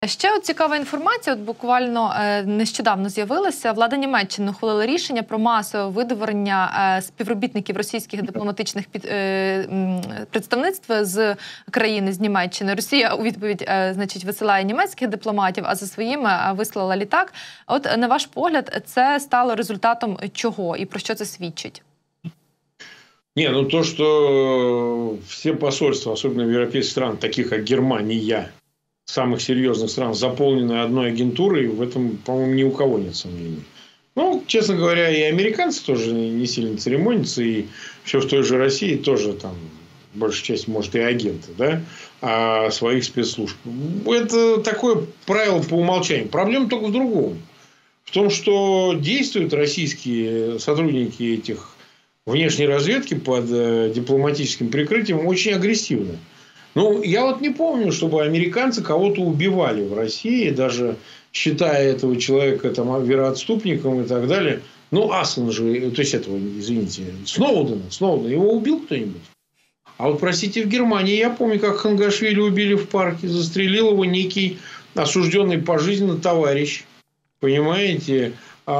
Ще от цікава інформація, буквально нещодавно з'явилася. Влада Німеччини ухвалила рішення про масове видворення співробітників російських дипломатичних представництв з країни, з Німеччини. Росія у відповідь, висилає німецьких дипломатів, а за своїми вислала літак. От, на ваш погляд, це стало результатом чого і про що це свідчить? То, что все посольства, особенно в европейских странах, таких как Германия, самых серьезных стран, заполнены одной агентурой, в этом, по-моему, ни у кого нет сомнений. Честно говоря, и американцы тоже не сильно церемонятся, и все в той же России тоже там, большая часть, может, и агенты, да, своих спецслужб. Это такое правило по умолчанию. Проблема только в другом. В том, что действуют российские сотрудники этих внешней разведки под дипломатическим прикрытием очень агрессивно. Я не помню, чтобы американцы кого-то убивали в России, даже считая этого человека там вероотступником и так далее. Ассанжа, то есть этого, извините, Сноудена, его убил кто-нибудь? А вот, простите, в Германии я помню, как Хангашвили убили в парке, застрелил его некий осужденный пожизненно товарищ. Понимаете?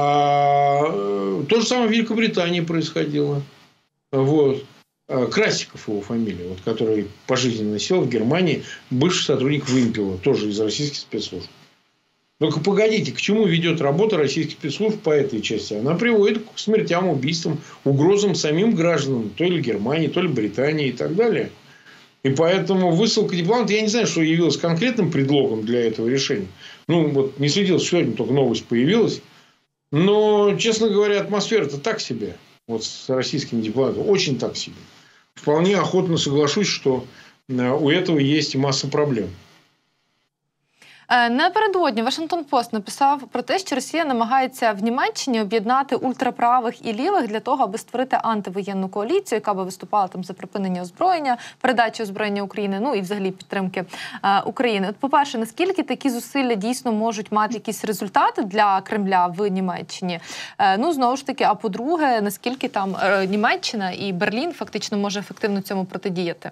То же самое в Великобритании происходило. Красиков его фамилия, который пожизненно сел в Германии, бывший сотрудник Вымпела, тоже из российских спецслужб. Только погодите, к чему ведет работа российских спецслужб по этой части? Она приводит к смертям, убийствам, угрозам самим гражданам, то ли Германии, то ли Британии и так далее. И поэтому высылка дипломатов, я не знаю, что явилось конкретным предлогом для этого решения. Не следил, сегодня только новость появилась. Но, честно говоря, атмосфера-то так себе. С российскими дипломатами. Очень так себе. Вполне охотно соглашусь, что у этого есть масса проблем. Напередодні Вашингтон Пост написав про те, що Росія намагається в Німеччині об'єднати ультраправих і лівих для того, аби створити антивоєнну коаліцію, яка би виступала там за припинення озброєння, передачу озброєння України, і взагалі підтримки України. По-перше, наскільки такі зусилля дійсно можуть мати якісь результати для Кремля в Німеччині? Знову ж таки, а по-друге, наскільки там Німеччина і Берлін фактично може ефективно цьому протидіяти?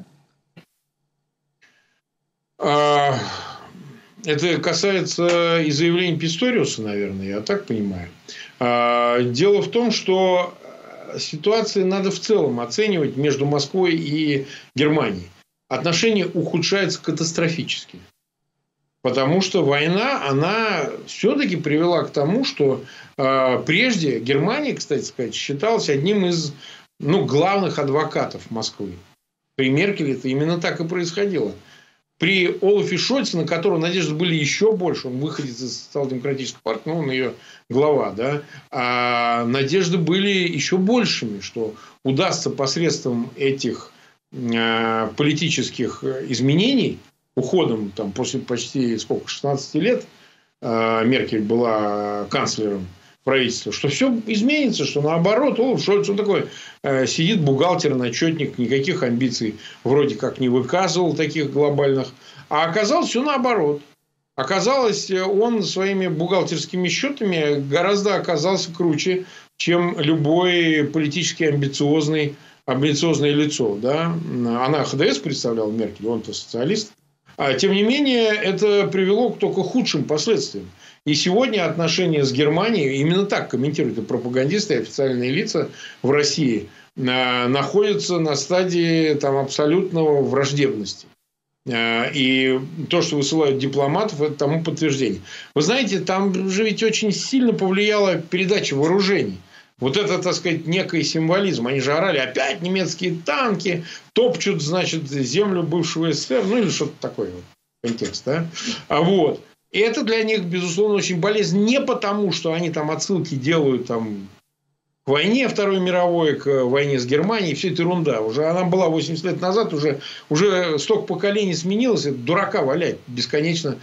Это касается и заявлений Писториуса, наверное, я так понимаю. Дело в том, что ситуацию надо в целом оценивать между Москвой и Германией. Отношения ухудшаются катастрофически. Потому что война, она все-таки привела к тому, что прежде Германия, кстати сказать, считалась одним из главных адвокатов Москвы. При Меркеле это именно так и происходило. При Олафе Шольце, на которого надежды были еще больше, он выходец из социал-демократической партии, он ее глава, да, а надежды были еще большими, что удастся посредством этих политических изменений, уходом после почти 16 лет Меркель была канцлером правительства, что все изменится, что наоборот, Олаф Шольц, он такой сидит бухгалтер, начетник, никаких амбиций вроде как не выказывал таких глобальных, а оказалось все наоборот. Оказалось, он своими бухгалтерскими счетами гораздо оказался круче, чем любой политически амбициозное лицо. Да? Она ХДС представляла, Меркель, он-то социалист. Тем не менее, это привело к только худшим последствиям. И сегодня отношения с Германией, именно так комментируют и пропагандисты, и официальные лица в России, находятся на стадии абсолютного враждебности. И то, что высылают дипломатов, это тому подтверждение. Вы знаете, там же ведь очень сильно повлияла передача вооружений. Это, так сказать, некий символизм. Они же орали, опять немецкие танки топчут, землю бывшего СССР. Или что-то такое. Контекст, да? И это для них, безусловно, очень болезненно. Не потому, что они там отсылки делают к войне Второй мировой, к войне с Германией. Все это ерунда. Уже она была 80 лет назад. Уже столько поколений сменилось. Это дурака валять. Бесконечно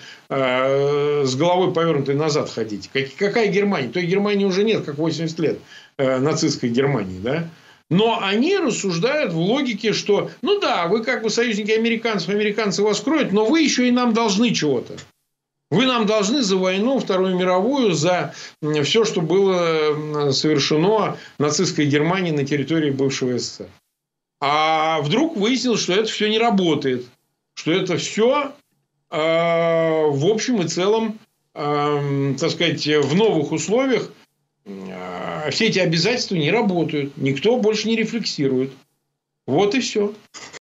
с головой повернутой назад ходить. Какая Германия? Той Германии уже нет, как 80 лет нацистской Германии. Да? Но они рассуждают в логике, что вы как бы союзники американцев, американцы вас кроют, но вы еще и нам должны чего-то. Вы нам должны за войну Вторую мировую, за все, что было совершено нацистской Германией на территории бывшего СССР. А вдруг выяснилось, что это все не работает. Что это все в общем и целом, так сказать, в новых условиях все эти обязательства не работают. Никто больше не рефлексирует. Вот и все.